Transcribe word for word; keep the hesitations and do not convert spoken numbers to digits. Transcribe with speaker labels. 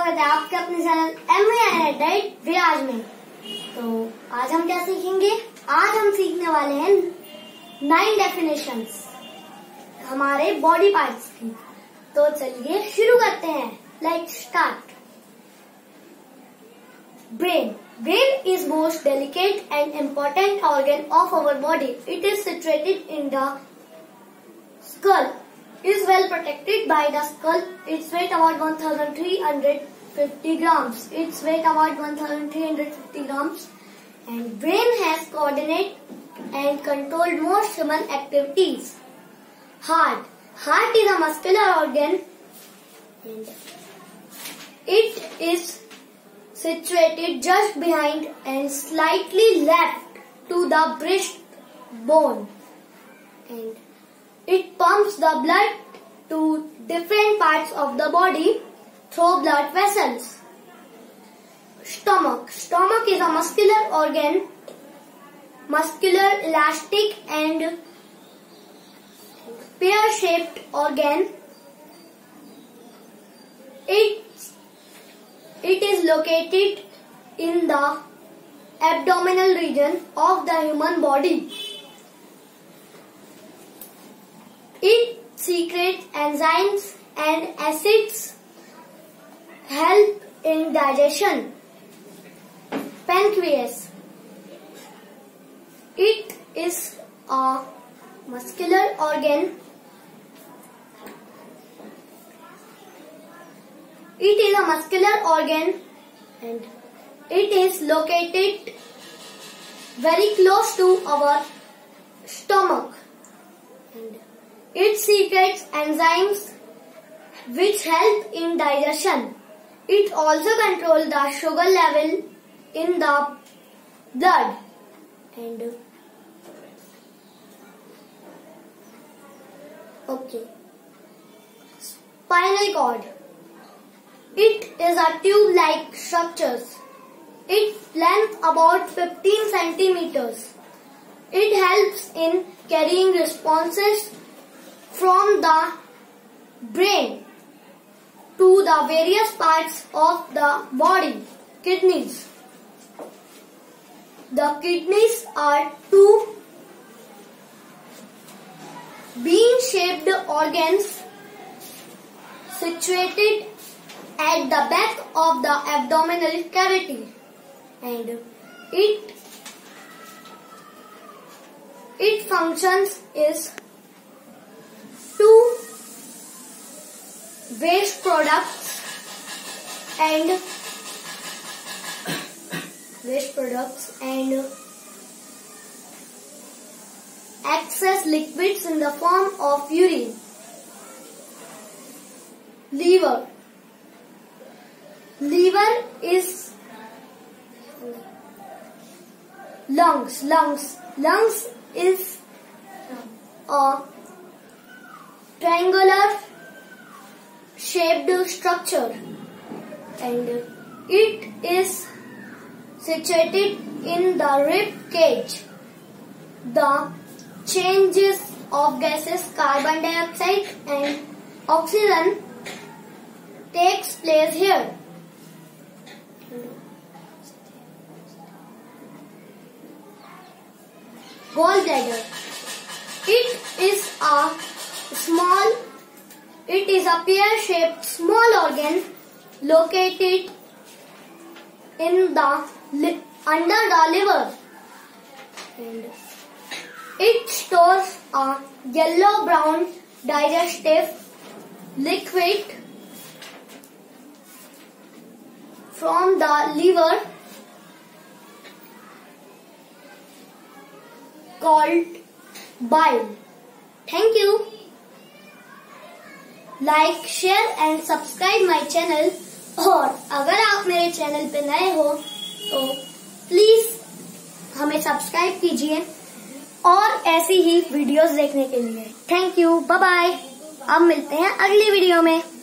Speaker 1: स्वागत है आपके अपने चैनल एम डाइट रियाज में। तो आज हम क्या सीखेंगे? आज हम सीखने वाले हैं नाइन डेफिनेशंस हमारे बॉडी पार्ट्स की। तो चलिए शुरू करते हैं। Let's start. Brain brain is most delicate and important organ of our body. It is situated in the skull. Is well protected by the skull. Its weight about one thousand three hundred fifty grams. Its weight about one thousand three hundred fifty grams. And brain has coordinate and controlled most human activities. Heart. Heart is a muscular organ. And it is situated just behind and slightly left to the breastbone. And it pumps the blood to different parts of the body through blood vessels. Stomach. Stomach is a muscular organ, muscular, elastic and pear-shaped organ. It, it is located in the abdominal region of the human body. It secretes enzymes and acids, help in digestion. Pancreas. It is a muscular organ. It is a muscular organ and it is located very close to our stomach. And it secretes enzymes which help in digestion. It also controls the sugar level in the blood. And okay, spinal cord. It is a tube-like structure. Its length about fifteen centimeters. It helps in carrying responses from the brain to the various parts of the body. Kidneys. The kidneys are two bean-shaped organs situated at the back of the abdominal cavity, and it its functions is to waste products and waste products and excess liquids in the form of urine. Liver. Liver is lungs. Lungs. Lungs is a triangular shaped structure and it is situated in the rib cage. The changes of gases carbon dioxide and oxygen takes place here. Gallbladder. It is a small It is a pear-shaped small organ located in the under the liver, and it stores a yellow-brown digestive liquid from the liver called bile. Thank you. Like share and subscribe my channel. और अगर आप मेरे channel पे नए हो तो please हमें subscribe कीजिए और ऐसी ही वीडियोस देखने के लिए। Thank you, bye bye. अब मिलते हैं अगली वीडियो में।